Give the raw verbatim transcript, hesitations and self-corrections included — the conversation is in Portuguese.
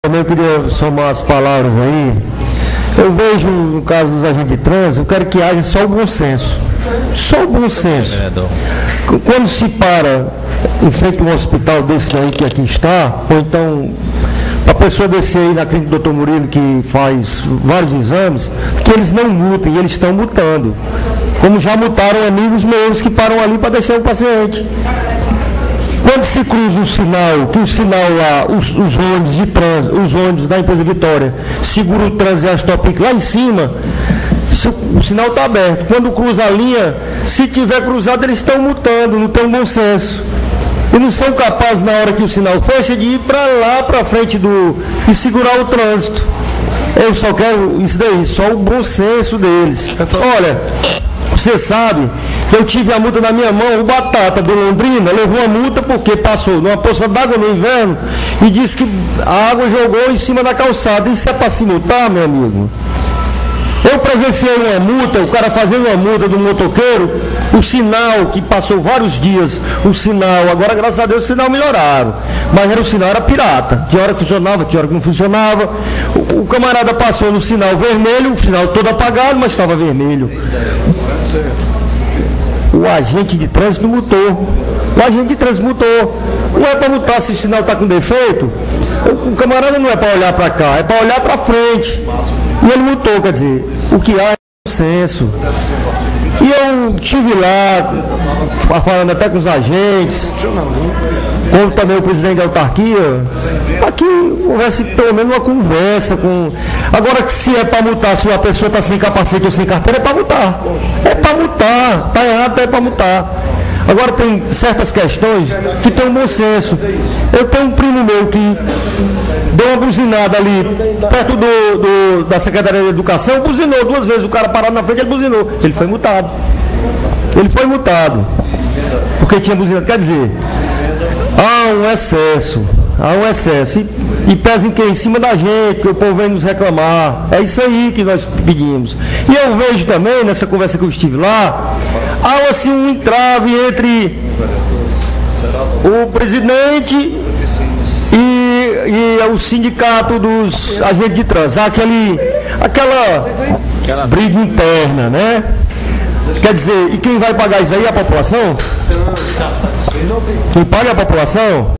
Eu queria somar as palavras aí. Eu vejo, no caso dos agentes de trânsito, eu quero que haja só o bom senso. Só o bom senso. Quando se para em frente a um hospital desse daí que aqui está, ou então a pessoa descer aí na clínica do doutor Murilo, que faz vários exames, que eles não multem, e eles estão multando. Como já multaram amigos meus que param ali para deixar o paciente. Quando se cruza o sinal, que o sinal lá, os, os ônibus de trânsito, os ônibus da empresa Vitória, segura o trânsito e as top lá em cima, se, o sinal está aberto. Quando cruza a linha, se tiver cruzado, eles estão multando, não tem bom senso. E não são capazes, na hora que o sinal fecha, de ir para lá, para frente do. E segurar o trânsito. Eu só quero isso daí, só o bom senso deles. Olha, você sabe que eu tive a multa na minha mão, o Batata do Londrina levou a multa porque passou numa poça d'água no inverno e disse que a água jogou em cima da calçada. Isso é para se multar, meu amigo? Eu presenciei uma multa, o cara fazendo uma multa do motoqueiro, o sinal que passou vários dias, o sinal, agora graças a Deus o sinal melhoraram, mas era o sinal era pirata, tinha hora que funcionava, tinha hora que não funcionava, o, o camarada passou no sinal vermelho, o sinal todo apagado, mas estava vermelho. O agente de trânsito multou, o agente de trânsito multou, não é para multar se o sinal está com defeito, o, o camarada não é para olhar para cá, é para olhar para frente. E ele multou, quer dizer, o que há é bom senso. E eu estive lá, falando até com os agentes, como também o presidente da autarquia, aqui houvesse pelo menos uma conversa com. Agora, se é para multar, se a pessoa está sem capacete ou sem carteira, é para multar. É para multar, está errado, é para multar. Agora tem certas questões que tem um bom senso. Eu tenho um primo meu que deu uma buzinada ali perto do, do, da Secretaria de Educação, buzinou duas vezes, o cara parado na frente, ele buzinou. Ele foi multado. Ele foi multado. Porque tinha buzinado. Quer dizer, há um excesso. Há um excesso. E, e pesa em quem? Em cima da gente, que o povo vem nos reclamar. É isso aí que nós pedimos. E eu vejo também, nessa conversa que eu estive lá, há assim um entrave entre o presidente e, e o sindicato dos agentes de trânsito. Há aquele, aquela briga interna, né? Quer dizer, e quem vai pagar isso aí? A população? Quem paga é a população?